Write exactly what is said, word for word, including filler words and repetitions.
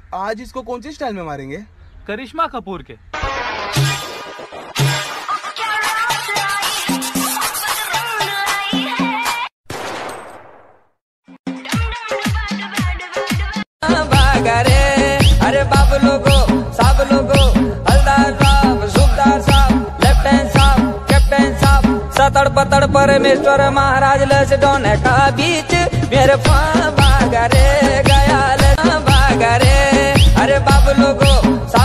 आज इसको कौन सी स्टाइल में मारेंगे? करिश्मा कपूर के। अरे बाबू लोगो सब लोगो, हलदार साहब, सूबदार साहब, लेफ्टिनेंट साहब, कैप्टन साहब, सतड़ पतड़ परमेश्वर महाराज लसडोने का बीच मेरे भागा रे गया भागा रे। अरे बाबू लोगो